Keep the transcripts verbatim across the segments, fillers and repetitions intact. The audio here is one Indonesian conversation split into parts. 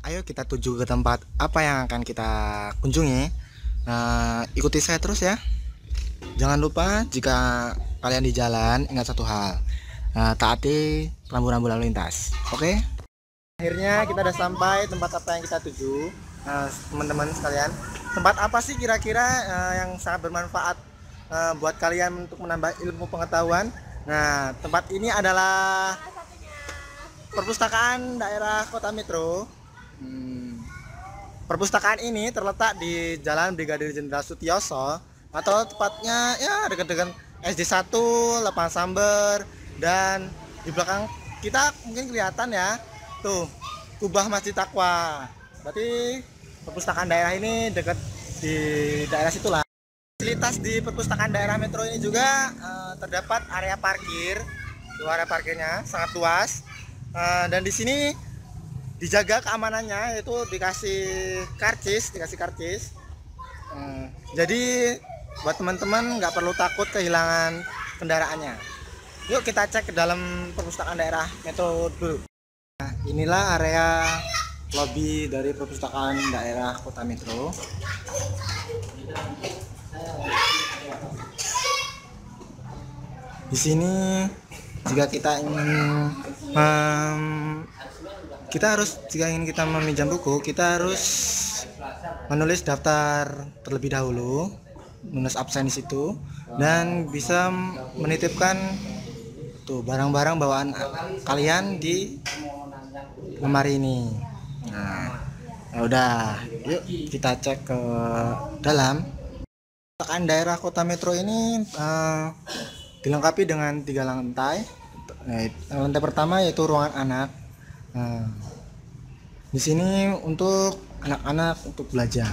Ayo kita tuju ke tempat apa yang akan kita kunjungi. Nah, ikuti saya terus ya. Jangan lupa jika kalian di jalan ingat satu hal. Nah, taati rambu-rambu lalu lintas. Oke? Akhirnya kita udah sampai tempat apa yang kita tuju. Nah, teman-teman sekalian, tempat apa sih kira-kira uh, yang sangat bermanfaat uh, buat kalian untuk menambah ilmu pengetahuan? Nah, tempat ini adalah perpustakaan daerah Kota Metro. Hmm. Perpustakaan ini terletak di Jalan Brigadir Jenderal Sutioso atau tepatnya ya dekat dengan S D satu, Lapangan Samber, dan di belakang kita mungkin kelihatan ya tuh kubah Masjid Taqwa. Berarti perpustakaan daerah ini dekat di daerah situlah. Fasilitas di perpustakaan daerah Metro ini juga uh, terdapat area parkir. Tuh area parkirnya sangat luas. Uh, dan di sini dijaga keamanannya, yaitu dikasih karcis, dikasih karcis. Uh, jadi buat teman-teman nggak perlu takut kehilangan kendaraannya. Yuk kita cek ke dalam perpustakaan daerah Metro dulu. Nah, inilah area lobi dari perpustakaan daerah Kota Metro. Di sini jika kita ingin um, kita harus jika ingin kita meminjam buku, kita harus menulis daftar terlebih dahulu, menulis absen di situ, dan bisa menitipkan tuh barang-barang bawaan kalian di lemari ini. Nah, ya udah, yuk kita cek ke dalam. Perpustakaan daerah Kota Metro ini uh, dilengkapi dengan tiga lantai. Nah, lantai pertama yaitu ruangan anak. Nah, di sini untuk anak-anak untuk belajar.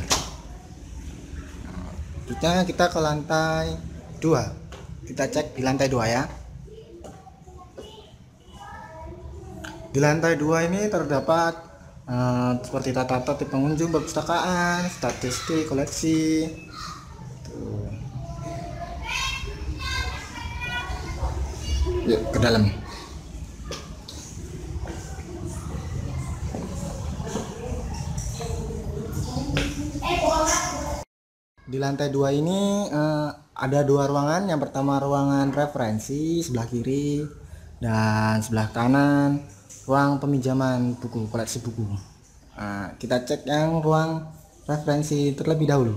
Selanjutnya kita ke lantai dua. Kita cek di lantai dua ya. Di lantai dua ini terdapat uh, seperti tata tertib pengunjung perpustakaan, statistik, koleksi. Tuh. Yuk ke dalam. Di lantai dua ini uh, ada dua ruangan. Yang pertama ruangan referensi sebelah kiri, dan sebelah kanan ruang peminjaman buku, koleksi buku. Nah, kita cek yang ruang referensi terlebih dahulu.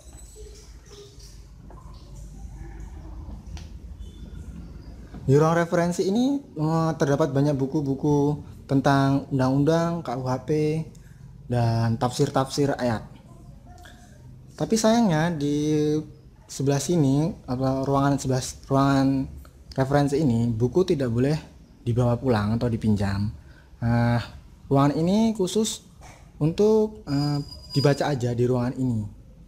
Di ruang referensi ini uh, terdapat banyak buku-buku tentang undang-undang, K U H P, dan tafsir-tafsir ayat. Tapi sayangnya di sebelah sini atau ruangan sebelah ruangan referensi ini buku tidak boleh dibawa pulang atau dipinjam. Nah, ruangan ini khusus untuk uh, dibaca aja di ruangan ini.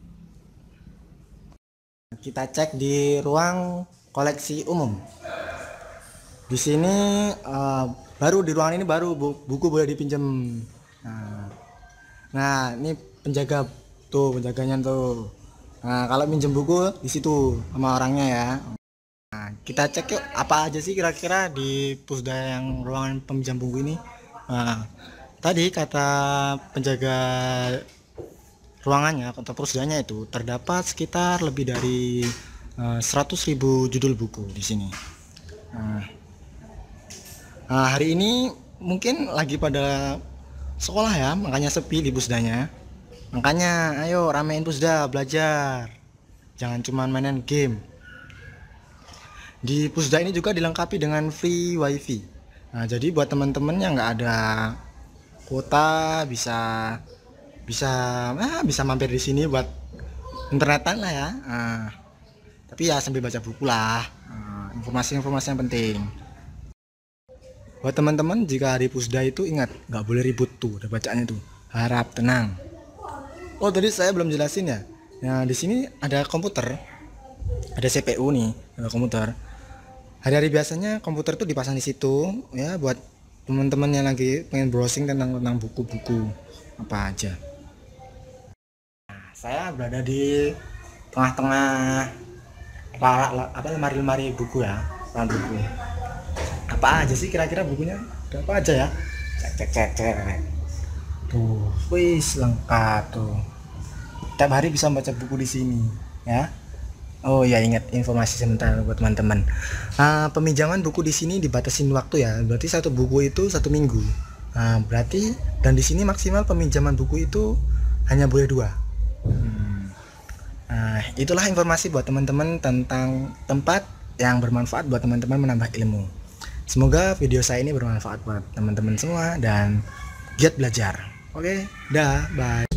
Kita cek di ruang koleksi umum. Di sini uh, baru di ruangan ini baru bu, buku boleh dipinjam. Nah, nah ini penjaga tuh penjaganya tuh. Nah, kalau minjem buku di situ sama orangnya ya. Nah, kita cek yuk apa aja sih kira-kira di pusda yang ruangan peminjam buku ini. Nah, tadi kata penjaga ruangannya atau pusdanya itu terdapat sekitar lebih dari uh, seratus ribu judul buku di sini. Nah, nah, hari ini mungkin lagi pada sekolah ya, makanya sepi di pusdanya. Makanya ayo ramein pusda, belajar. Jangan cuma mainin game. Di pusda ini juga dilengkapi dengan free wifi. Nah, jadi buat teman-teman yang nggak ada kuota bisa bisa ah, bisa mampir di sini buat internetan lah ya. Nah, tapi ya sambil baca buku lah. Nah, informasi-informasi yang penting. Buat teman-teman jika di pusda itu ingat nggak boleh ribut tuh, udah bacaannya tuh. Harap tenang. Oh, tadi saya belum jelasin ya. Nah, di sini ada komputer, ada C P U nih, ada komputer. Hari-hari biasanya komputer tuh dipasang di situ ya buat teman-teman yang lagi pengen browsing tentang tentang buku-buku apa aja. Nah, saya berada di tengah-tengah apa lemari-lemari buku ya, buku. Apa aja sih kira-kira bukunya? Ada apa aja ya? Cek cek cek cek. Tuh, wis lengkap tuh. Tiap hari bisa baca buku di sini, ya. Oh ya, ingat informasi sebentar buat teman-teman. Ah, peminjaman buku di sini dibatasin waktu ya. Berarti satu buku itu satu minggu. Ah, berarti dan di sini maksimal peminjaman buku itu hanya boleh dua. Hmm. Nah, itulah informasi buat teman-teman tentang tempat yang bermanfaat buat teman-teman menambah ilmu. Semoga video saya ini bermanfaat buat teman-teman semua dan giat belajar. Oke, dah, bye.